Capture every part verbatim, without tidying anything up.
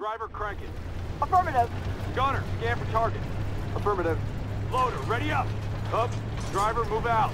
Driver, crank it. Affirmative. Gunner, scan for target. Affirmative. Loader, ready up. Up. Driver, move out.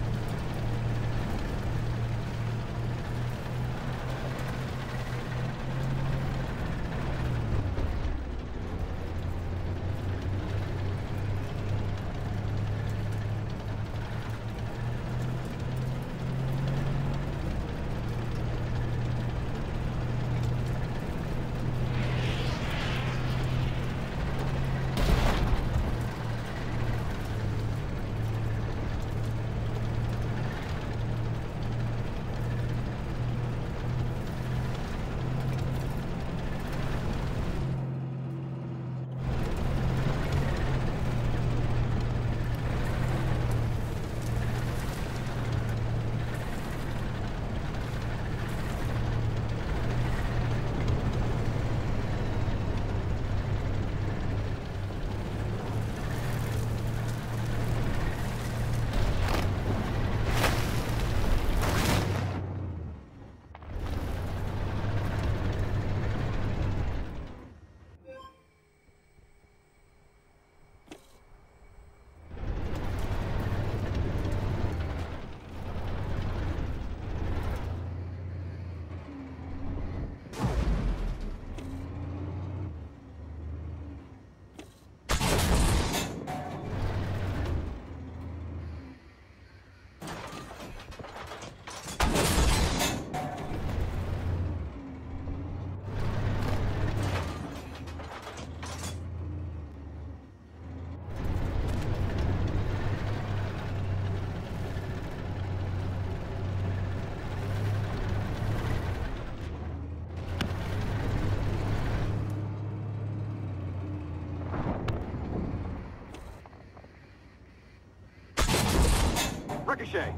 Ricochet.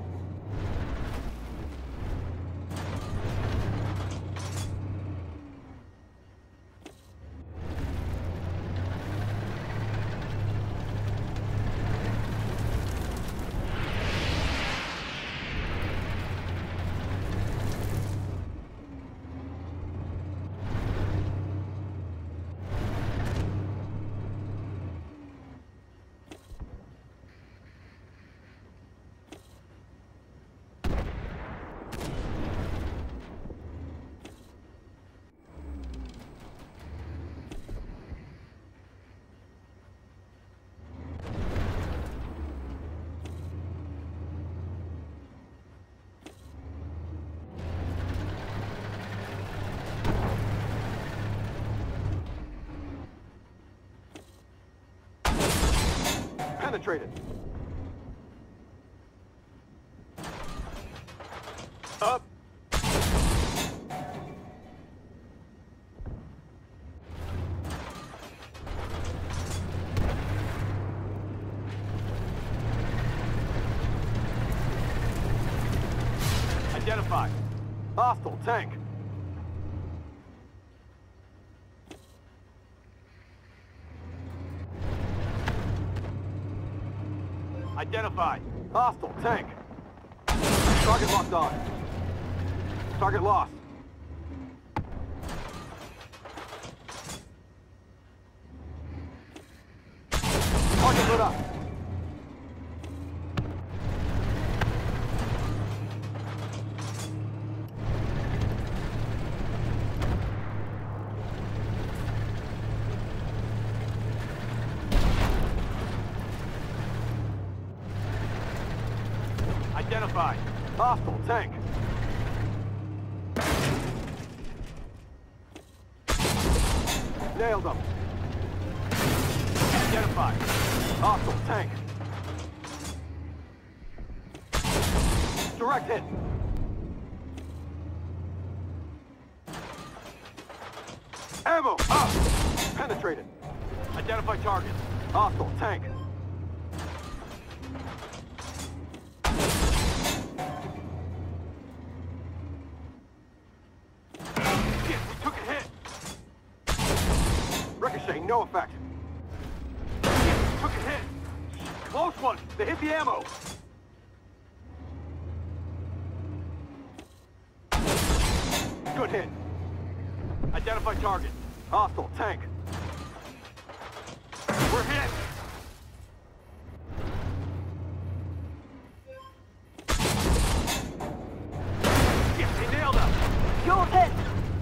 Penetrated. Up. Identified. Hostile tank. Identified. Hostile tank. Target locked on. Target lost. Target lit up. Identified. Hostile tank. Nailed him. Identified. Hostile tank. Direct hit. Ammo up. Penetrated. Identify target. Hostile tank. Ricochet, no effect. Took a hit. Close one. They hit the ammo. Good hit. Identify target. Hostile tank. We're hit. Yeah, they nailed us. Fuel hit!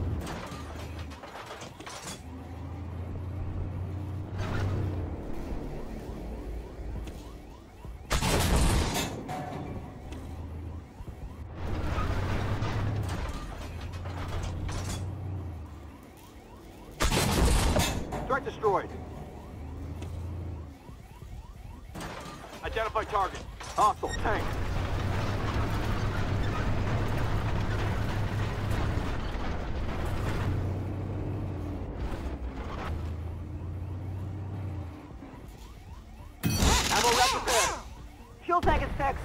Strike destroyed. Identify target. Hostile tank. Ammo rack repaired. Fuel tank is fixed.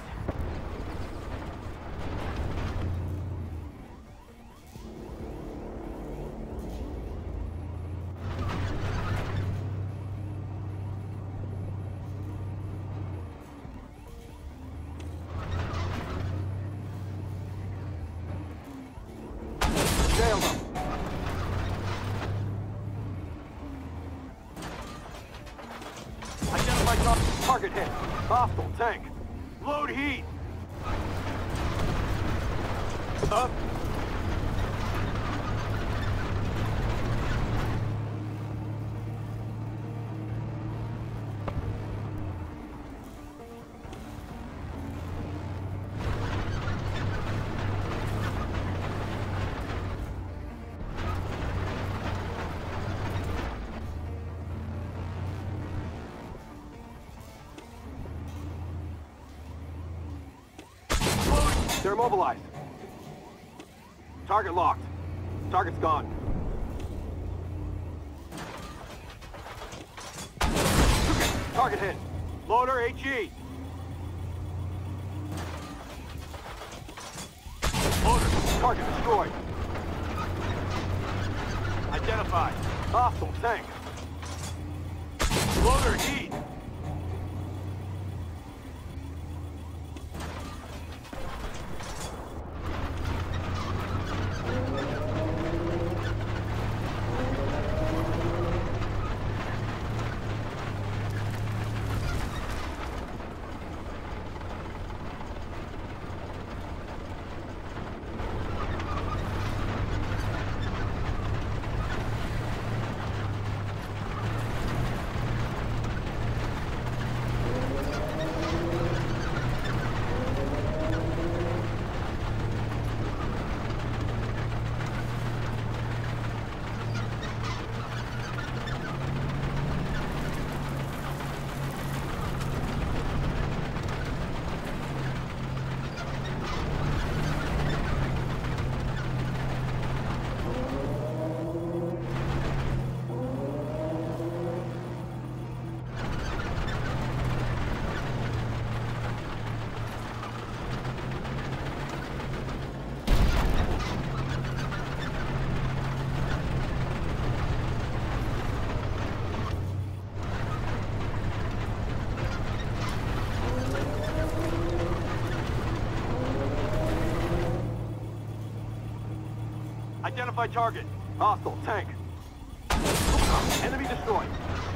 Nailed them. Identify target. Target hit. Hostile tank. Load heat. Up. They're immobilized. Target locked. Target's gone. Okay, target hit. Loader H E. Loader. Target destroyed. Identified. Hostile tank. Loader heat. Identify target. Hostile tank. Enemy destroyed.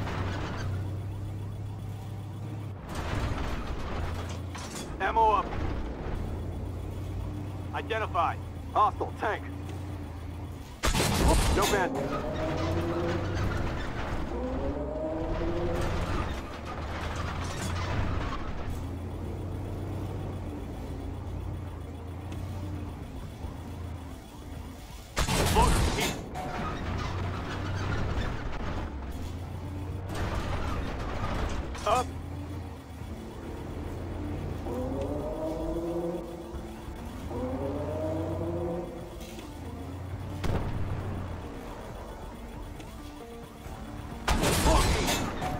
Ammo up. Identify. Hostile tank. No bend. Loader, heat. Up. Full heat.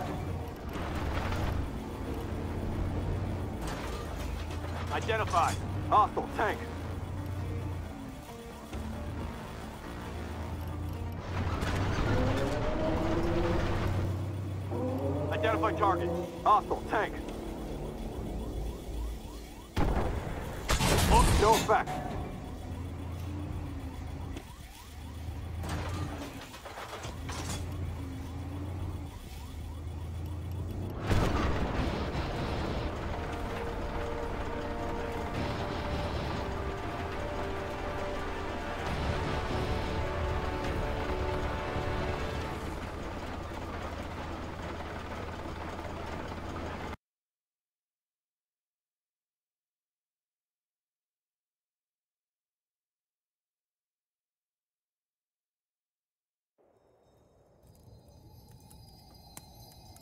Identified. Hostile tank. Identify target. Hostile tank. Oh, no effect.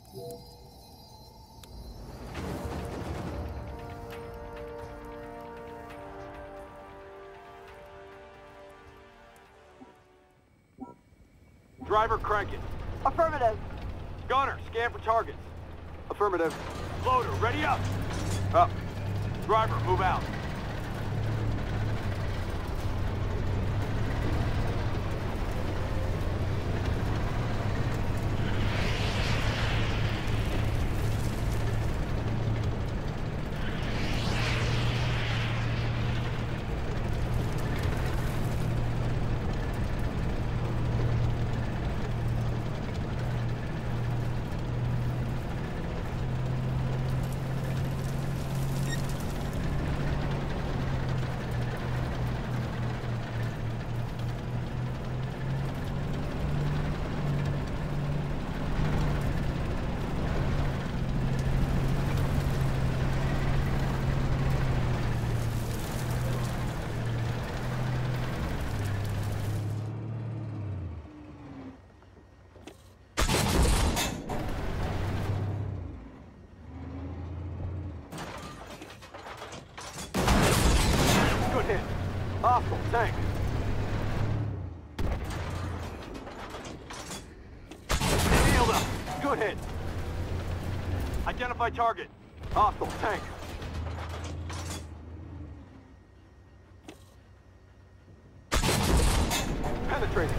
Driver, crank it. Affirmative. Gunner, scan for targets. Affirmative. Loader, ready up. Up. Driver, move out. Good hit. Hostile, tank. Nailed him. Good hit. Identify target. Hostile, tank. Penetrating.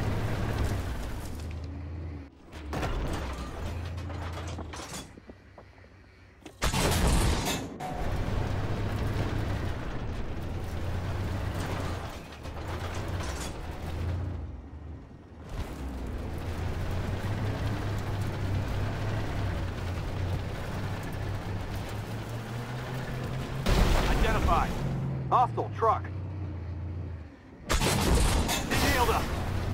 Identified. Hostile truck. Nailed him.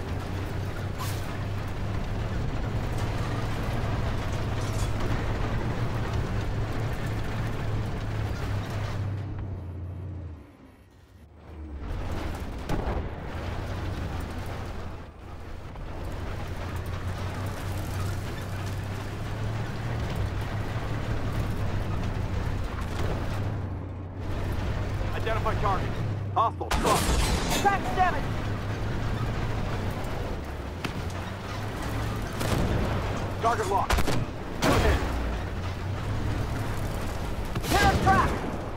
Identify target. Hostile truck. Track damage. Target locked. Good hit. Hit on track.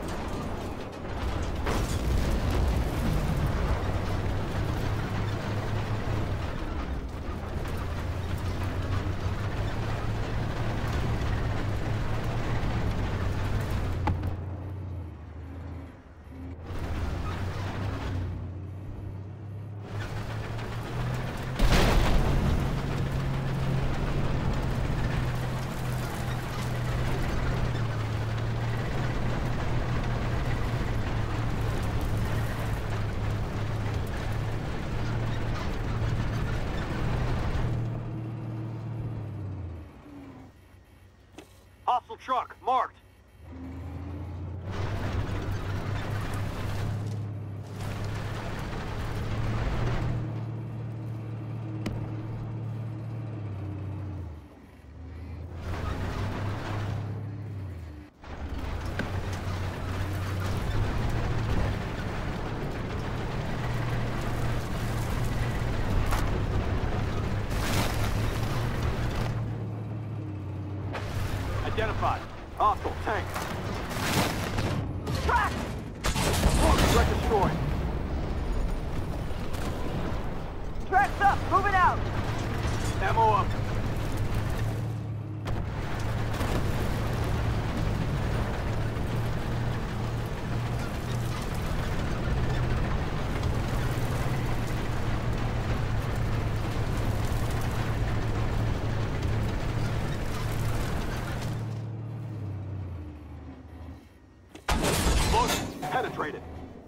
Hostile truck, marked. Identified. Hostile tank. Track. Threat destroyed. Track's up. Moving out. Ammo up. Loader, penetrated.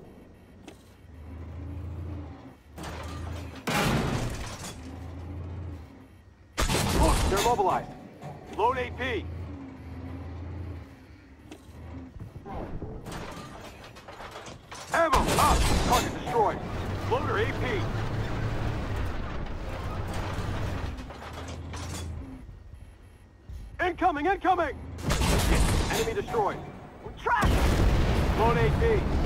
Look, they're mobilized. Load A P. Ammo up. Target destroyed. Loader A P. Incoming, incoming! Enemy destroyed. We're tracked! Load A T.